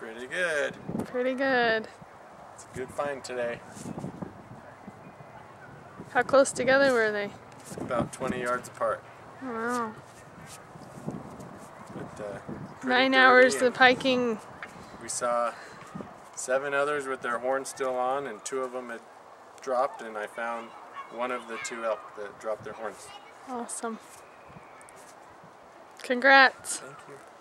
Pretty good. Pretty good. It's a good find today. How close together were they? About 20 yards apart. Wow. But, 9 hours of hiking. We saw 7 others with their horns still on, and 2 of them had dropped, and I found one of the 2 elk that dropped their horns. Awesome. Congrats. Thank you.